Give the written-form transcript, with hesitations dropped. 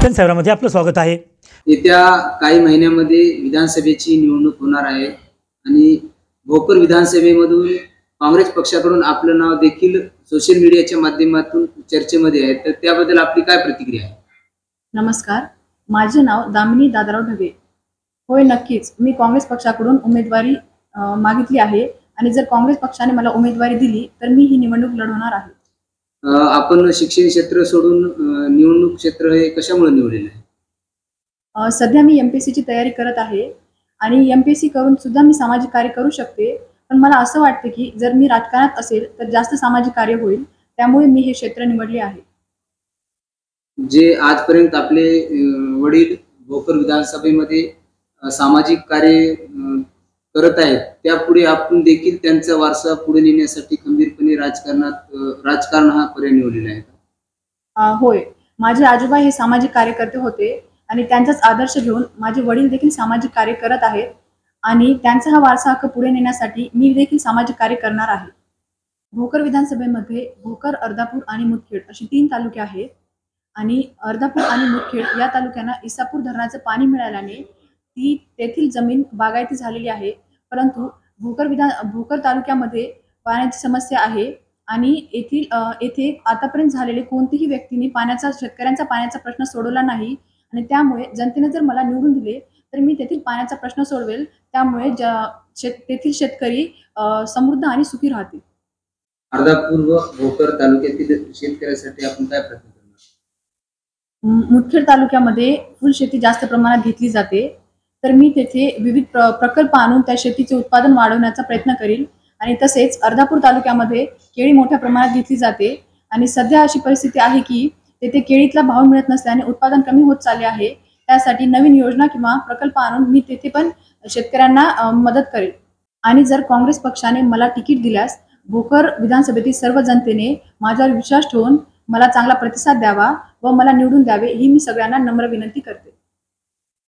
साहेबांमध्ये आपलं स्वागत आहे। येत्या काही महिन्यामध्ये विधानसभेची निवडणूक होणार आहे आणि भोकर विधानसभेमधून काँग्रेस पक्षाकडून आपलं नाव देखील सोशल मीडियाच्या माध्यमातून चर्चेमध्ये आहे, तर त्याबद्दल आपली काय प्रतिक्रिया आहे? नमस्कार, माझे नाव दामिनी दादाराव ढगे। होय, नक्कीच मी काँग्रेस पक्षाकडून उमेदवारी मागितली आहे आणि जर काँग्रेस पक्षाने मला उमेदवारी दिली तर मी ही निवडणूक लढवणार आहे। आपण शिक्षण क्षेत्र सोडून निवडणूक क्षेत्र हे कशामुळे निवडलेलं आहे? सध्या मी MPSC ची तयारी करत आहे आणि MPSC करून सुद्धा मी सामाजिक कार्य करू शकते, पण मला असं वाटतं की जर मी राजकारणात असेल तर जास्त सामाजिक कार्य होईल, त्यामुळे मी हे क्षेत्र निवडले आहे। जे आजपर्यंत आपले वडील भोकर विधानसभेमध्ये सामाजिक कार्य करत आहेत, त्यापुढे आपण देखील त्यांचा वारसा पुढे नेण्यासाठी खंबीरपणे राजकारण हा पर्याय निवडलेला आहे। होय, माझे आजोबा हे सामाजिक कार्यकर्ते होते आणि त्यांचाच आदर्श घेऊन माझे वडील देखील सामाजिक कार्य करत आहेत आणि त्यांचा हा वारसा हक्क पुढे नेण्यासाठी मी देखील सामाजिक कार्य करणार आहे। भोकर विधानसभेमध्ये भोकर, अर्धापूर आणि मुदखेड अशी 3 तालुके आहेत आणि अर्धापूर आणि मुदखेड या तालुक्यांना इसापूर धरणाचे पाणी मिळाल्याने तेथील जमीन बागायती झालेली आहे, परंतु भोकर तालुक्यामध्ये पाण्याची समस्या आहे आणि येथे आतापर्यंत झालेले कोणतीही व्यक्तीने शेतकऱ्यांचा पाण्याचा प्रश्न सोडवला नाही आणि त्यामुळे जनतेने जर मला निवडून दिले तर मी तेथील पाण्याचा प्रश्न सोडवेल, त्यामुळे तेथील शेतकरी समृद्ध आणि सुखी राहतील। अर्धापूर व भोकर तालुक्यातील शेतकऱ्यांसाठी आपण काय प्रयत्न करणार? मुदखेड तालुक्यामध्ये फुल शेती जास्त प्रमाणात घेतली जाते, तर मी तेथे विविध प्रकल्प आणून त्या शेतीचे उत्पादन वाढवण्याचा प्रयत्न करील आणि तसेच अर्धापूर तालुक्यामध्ये केळी मोठ्या प्रमाणात घेतली जाते आणि सध्या अशी परिस्थिती आहे की तेथे केळीतला भाव मिळत नसल्याने उत्पादन कमी होत चालले आहे। त्यासाठी नवीन योजना किंवा प्रकल्प आणून मी तेथे पण शेतकऱ्यांना मदत करेल आणि जर काँग्रेस पक्षाने मला तिकीट दिल्यास भोकर विधानसभेतील सर्व जनतेने माझ्यावर विश्वास ठेवून मला चांगला प्रतिसाद द्यावा व मला निवडून द्यावे ही मी सगळ्यांना नम्र विनंती करते।